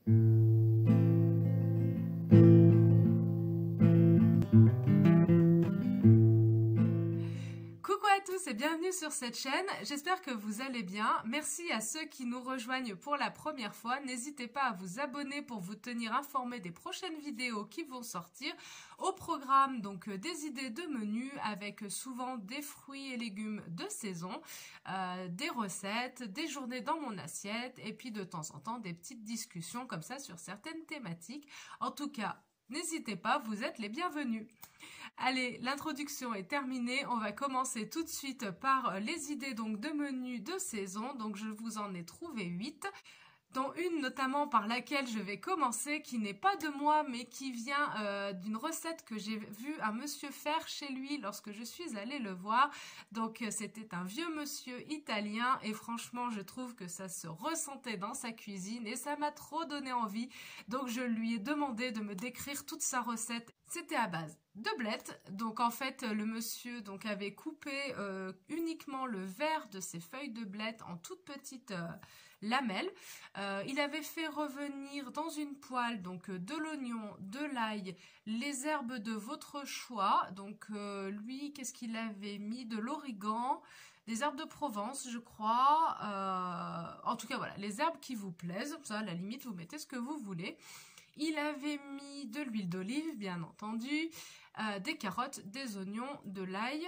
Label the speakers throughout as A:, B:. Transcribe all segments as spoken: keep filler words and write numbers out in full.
A: Coucou à tous et bienvenue sur cette chaîne, j'espère que vous allez bien. Merci à ceux qui nous rejoignent pour la première fois. N'hésitez pas à vous abonner pour vous tenir informé des prochaines vidéos qui vont sortir. Au programme, donc des idées de menus avec souvent des fruits et légumes de saison, euh, des recettes, des journées dans mon assiette et puis de temps en temps des petites discussions comme ça sur certaines thématiques. En tout cas, n'hésitez pas, vous êtes les bienvenus. Allez, l'introduction est terminée, on va commencer tout de suite par les idées donc de menus de saison. Donc je vous en ai trouvé huit, dont une notamment par laquelle je vais commencer, qui n'est pas de moi, mais qui vient euh, d'une recette que j'ai vu un monsieur faire chez lui lorsque je suis allée le voir. Donc c'était un vieux monsieur italien et franchement je trouve que ça se ressentait dans sa cuisine et ça m'a trop donné envie. Donc je lui ai demandé de me décrire toute sa recette. C'était à base de blettes. Donc en fait le monsieur donc avait coupé euh, uniquement le vert de ses feuilles de blettes en toutes petites euh, lamelles. Euh, il avait fait revenir dans une poêle donc de l'oignon, de l'ail, les herbes de votre choix. Donc euh, lui, qu'est-ce qu'il avait mis? De l'origan, des herbes de Provence, je crois. Euh, en tout cas, voilà, les herbes qui vous plaisent. Ça, à la limite, vous mettez ce que vous voulez. Il avait mis de l'huile d'olive, bien entendu, euh, des carottes, des oignons, de l'ail.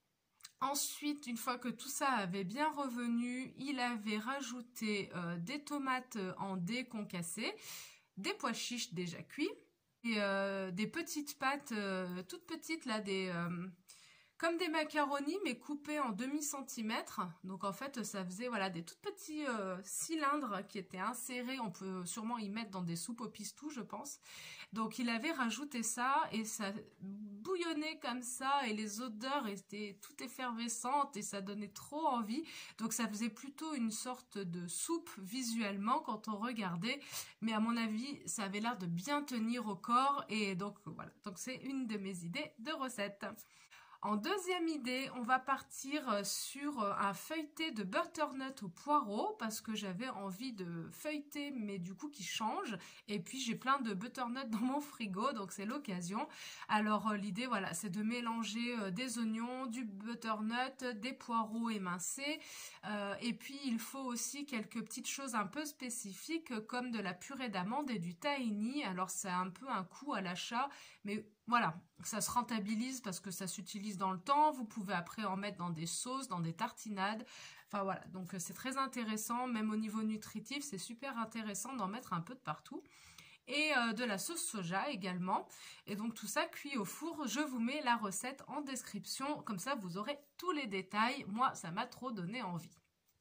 A: Ensuite, une fois que tout ça avait bien revenu, il avait rajouté euh, des tomates en dés concassés, des pois chiches déjà cuits, et euh, des petites pâtes euh, toutes petites, là, des... Euh, comme des macaronis mais coupés en demi-centimètre. Donc en fait ça faisait voilà des tout petits euh, cylindres qui étaient insérés. On peut sûrement y mettre dans des soupes au pistou, je pense. Donc il avait rajouté ça et ça bouillonnait comme ça et les odeurs étaient tout effervescentes et ça donnait trop envie. Donc ça faisait plutôt une sorte de soupe visuellement quand on regardait, mais à mon avis ça avait l'air de bien tenir au corps et donc voilà. Donc c'est une de mes idées de recette. En deuxième idée, on va partir sur un feuilleté de butternut au poireau parce que j'avais envie de feuilleter mais du coup qui change. Et puis j'ai plein de butternut dans mon frigo donc c'est l'occasion. Alors l'idée voilà c'est de mélanger des oignons, du butternut, des poireaux émincés euh, et puis il faut aussi quelques petites choses un peu spécifiques comme de la purée d'amande et du tahini. Alors c'est un peu un coût à l'achat mais voilà, ça se rentabilise parce que ça s'utilise dans le temps. Vous pouvez après en mettre dans des sauces, dans des tartinades. Enfin voilà, donc c'est très intéressant. Même au niveau nutritif, c'est super intéressant d'en mettre un peu de partout. Et euh, de la sauce soja également. Et donc tout ça cuit au four. Je vous mets la recette en description. Comme ça, vous aurez tous les détails. Moi, ça m'a trop donné envie.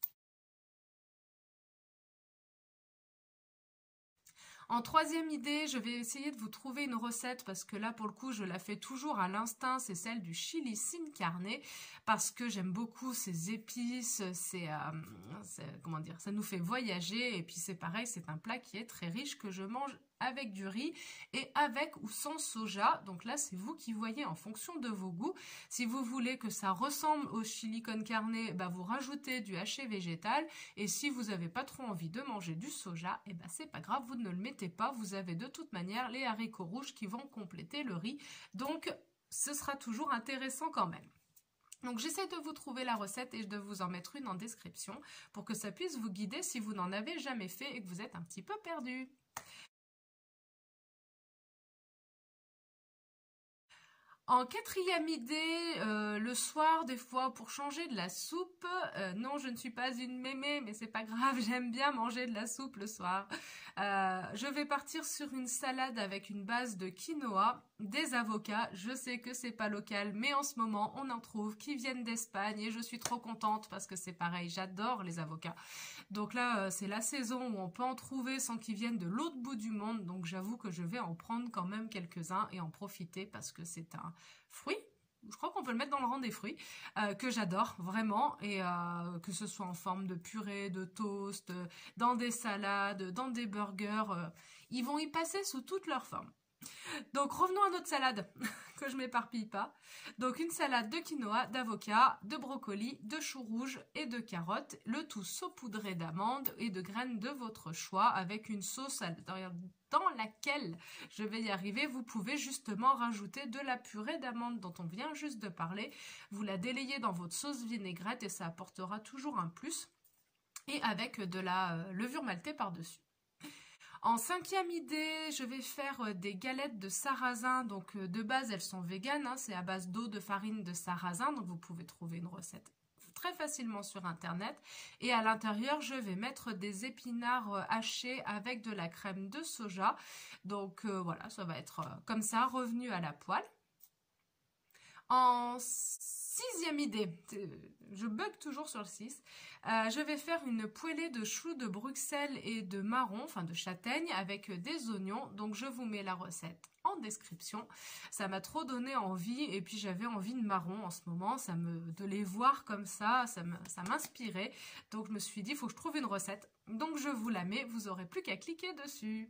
A: En troisième idée, je vais essayer de vous trouver une recette parce que là, pour le coup, je la fais toujours à l'instinct. C'est celle du chili sin carne parce que j'aime beaucoup ces épices. C'est, euh, comment dire, ça nous fait voyager et puis c'est pareil, c'est un plat qui est très riche que je mange avec du riz et avec ou sans soja. Donc là, c'est vous qui voyez en fonction de vos goûts. Si vous voulez que ça ressemble au chili con carne, bah vous rajoutez du haché végétal. Et si vous n'avez pas trop envie de manger du soja, et bah c'est pas grave, vous ne le mettez pas. Vous avez de toute manière les haricots rouges qui vont compléter le riz. Donc, ce sera toujours intéressant quand même. Donc j'essaie de vous trouver la recette et de vous en mettre une en description pour que ça puisse vous guider si vous n'en avez jamais fait et que vous êtes un petit peu perdu. En quatrième idée, euh, le soir, des fois, pour changer de la soupe, euh, non, je ne suis pas une mémé, mais c'est pas grave, j'aime bien manger de la soupe le soir. Euh, je vais partir sur une salade avec une base de quinoa, des avocats. Je sais que c'est pas local, mais en ce moment, on en trouve qui viennent d'Espagne et je suis trop contente parce que c'est pareil, j'adore les avocats. Donc là, euh, c'est la saison où on peut en trouver sans qu'ils viennent de l'autre bout du monde. Donc j'avoue que je vais en prendre quand même quelques-uns et en profiter parce que c'est un fruit, je crois qu'on peut le mettre dans le rang des fruits, euh, que j'adore vraiment, et euh, que ce soit en forme de purée, de toast, dans des salades, dans des burgers, euh, ils vont y passer sous toutes leurs formes. Donc revenons à notre salade, que je m'éparpille pas. Donc une salade de quinoa, d'avocat, de brocoli, de choux rouges et de carottes, le tout saupoudré d'amandes et de graines de votre choix avec une sauce à l'intérieur dans laquelle je vais y arriver. Vous pouvez justement rajouter de la purée d'amandes dont on vient juste de parler. Vous la délayez dans votre sauce vinaigrette et ça apportera toujours un plus. Et avec de la euh, levure maltée par-dessus. En cinquième idée, je vais faire des galettes de sarrasin. Donc de base, elles sont véganes, hein, c'est à base d'eau, de farine, de sarrasin. Donc vous pouvez trouver une recette très facilement sur internet. Et à l'intérieur, je vais mettre des épinards hachés avec de la crème de soja. Donc euh, voilà, ça va être euh, comme ça, revenu à la poêle. En sixième idée, je bug toujours sur le six, euh, je vais faire une poêlée de choux de Bruxelles et de marron, enfin de châtaigne, avec des oignons. Donc je vous mets la recette en description. Ça m'a trop donné envie et puis j'avais envie de marron en ce moment, ça me, de les voir comme ça, ça m'inspirait. Donc je me suis dit, il faut que je trouve une recette. Donc je vous la mets, vous n'aurez plus qu'à cliquer dessus.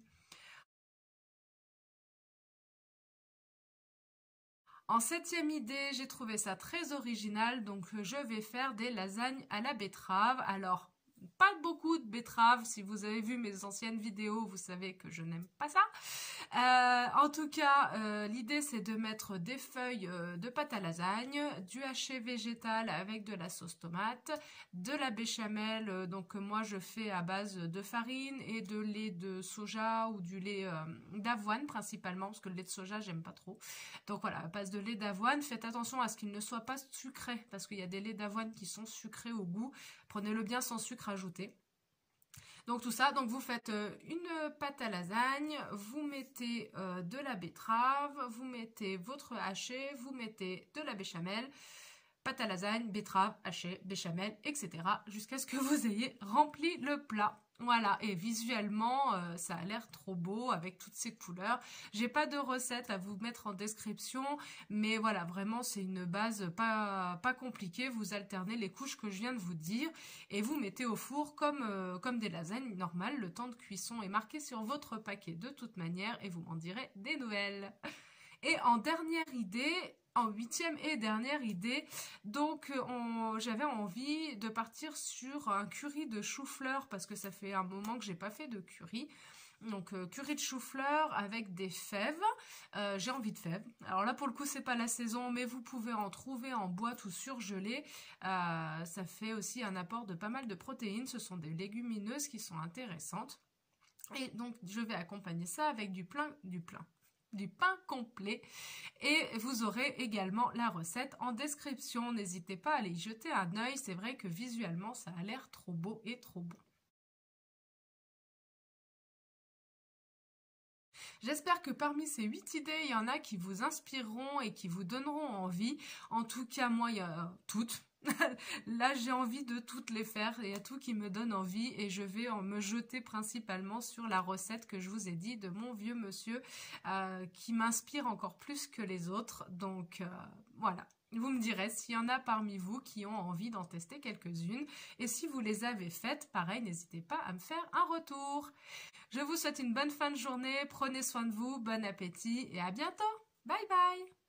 A: En septième idée, j'ai trouvé ça très original, donc je vais faire des lasagnes à la betterave. Alors, pas beaucoup de betterave, si vous avez vu mes anciennes vidéos, vous savez que je n'aime pas ça. Euh, en tout cas, euh, l'idée c'est de mettre des feuilles euh, de pâte à lasagne, du haché végétal avec de la sauce tomate, de la béchamel, euh, donc moi je fais à base de farine et de lait de soja ou du lait euh, d'avoine principalement, parce que le lait de soja j'aime pas trop. Donc voilà, à base de lait d'avoine, faites attention à ce qu'il ne soit pas sucré, parce qu'il y a des laits d'avoine qui sont sucrés au goût, prenez-le bien sans sucre ajouté. Donc tout ça, donc vous faites une pâte à lasagne, vous mettez euh, de la betterave, vous mettez votre haché, vous mettez de la béchamel, pâte à lasagne, betterave, haché, béchamel, et cetera jusqu'à ce que vous ayez rempli le plat. Voilà, et visuellement, euh, ça a l'air trop beau avec toutes ces couleurs. J'ai pas de recette à vous mettre en description, mais voilà, vraiment, c'est une base pas, pas compliquée. Vous alternez les couches que je viens de vous dire et vous mettez au four comme, euh, comme des lasagnes normales. Le temps de cuisson est marqué sur votre paquet de toute manière et vous m'en direz des nouvelles. Et en dernière idée, en huitième et dernière idée, donc j'avais envie de partir sur un curry de chou-fleur parce que ça fait un moment que j'ai pas fait de curry. Donc euh, curry de chou-fleur avec des fèves, euh, j'ai envie de fèves. Alors là pour le coup c'est pas la saison mais vous pouvez en trouver en boîte ou surgelé. Euh, ça fait aussi un apport de pas mal de protéines, ce sont des légumineuses qui sont intéressantes. Et donc je vais accompagner ça avec du plein, du plein. du pain complet et vous aurez également la recette en description. N'hésitez pas à aller y jeter un œil, c'est vrai que visuellement ça a l'air trop beau et trop bon. J'espère que parmi ces huit idées, il y en a qui vous inspireront et qui vous donneront envie. En tout cas, moi, il y a toutes. Là, j'ai envie de toutes les faire. Il y a tout qui me donne envie et je vais en me jeter principalement sur la recette que je vous ai dit de mon vieux monsieur euh, qui m'inspire encore plus que les autres. Donc, euh, voilà. Vous me direz s'il y en a parmi vous qui ont envie d'en tester quelques-unes. Et si vous les avez faites, pareil, n'hésitez pas à me faire un retour. Je vous souhaite une bonne fin de journée. Prenez soin de vous. Bon appétit et à bientôt. Bye bye.